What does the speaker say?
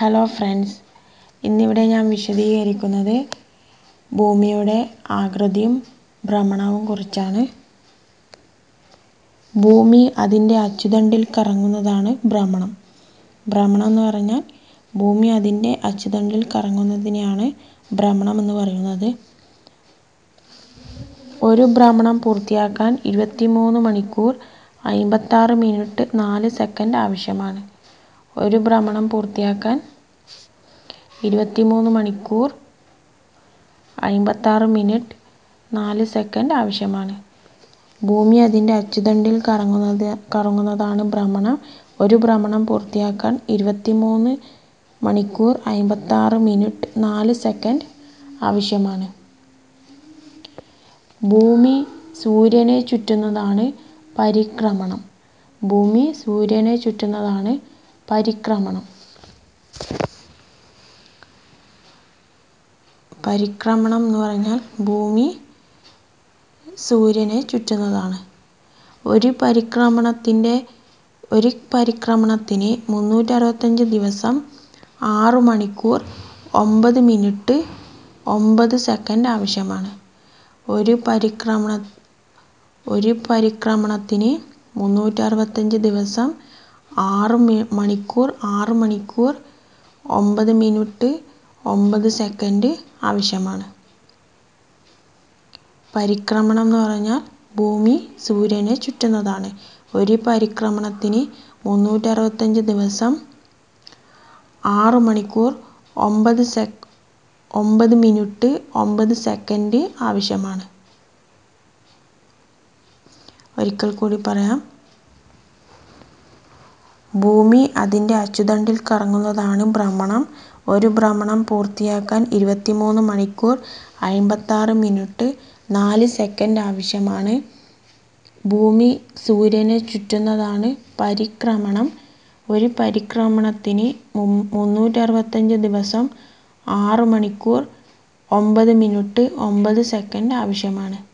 Hello friends, ഇന്നിവിടെ ഞാൻ വിശദീകരിക്കുന്നത് ഭൂമിയുടെ ആകൃതിയും ഭ്രമണവും കുറിച്ചാണ്. ഭൂമി അതിൻ്റെ അച്ചുതണ്ടിൽ കറങ്ങുന്നതാണ് ഭ്രമണം. ഭ്രമണം എന്ന് പറഞ്ഞാൽ ഭൂമി അതിൻ്റെ അച്ചുതണ്ടിൽ കറങ്ങുന്നതിനെയാണ് ഭ്രമണം എന്ന് പറയുന്നത്. ഒരു ഭ്രമണം പൂർത്തിയാക്കാൻ 23 മണിക്കൂർ 56 മിനിറ്റ് 4 സെക്കൻഡ് ആവശ്യമാണ്. ഒരു ഭ്രമണം പൂർത്തിയാക്കാൻ 23 മണിക്കൂർ 56 മിനിറ്റ് 4 സെക്കൻഡ് ആവശ്യമാണ്. ഭൂമി അതിൻ്റെ അച്ചുതണ്ടിൽ കറങ്ങുന്നതാണ് ഭ്രമണം. ഒരു ഭ്രമണം പൂർത്തിയാക്കാൻ 23 മണിക്കൂർ 56 മിനിറ്റ് 4 സെക്കൻഡ് ആവശ്യമാണ്. ഭൂമി സൂര്യനെ ചുറ്റുന്നതാണ് പരിക്രമണം. ഭൂമി സൂര്യനെ ചുറ്റുന്നതാണ് പരിക്രമണം. പരിക്രമണം എന്ന് പറഞ്ഞാൽ ഭൂമി സൂര്യനെ ചുറ്റുന്നതാണ്. ഒരു പരിക്രമണത്തിന് 365 ദിവസം 6 മണിക്കൂർ 9 മിനിറ്റ് 9 സെക്കൻഡ് ആവശ്യമാണ്. ഒരു പരിക്രമണത്തിന് 365 ദിവസം 6 മണിക്കൂർ 9 മിനിറ്റ് 9 സെക്കൻഡ് ആവശ്യമാണ്. പരിക്രമണം എന്ന് പറഞ്ഞാൽ ഭൂമി സൂര്യനെ ചുറ്റുന്നതാണ്. ഒരു പരിക്രമണത്തിന് 365 ദിവസം 6 മണിക്കൂർ 9 മിനിറ്റ് 9 സെക്കൻഡ് ആവശ്യമാണ്. ഒരിക്കൽ കൂടി പറയാം. ഭൂമി അതിൻ്റെ അച്ചുതണ്ടിൽ കറങ്ങുന്നതാണ് ഭ്രമണം. ഒരു ഭ്രമണം പൂർത്തിയാക്കാൻ 23 മണിക്കൂർ 56 മിനിറ്റ് 4 സെക്കൻഡ് ആവശ്യമാണ്. ഭൂമി സൂര്യനെ ചുറ്റുന്നതാണ് പരിക്രമണം. ഒരു പരിക്രമണത്തിന് 365 ദിവസം 6 മണിക്കൂർ 9 മിനിറ്റ് 9 സെക്കൻഡ് ആവശ്യമാണ്.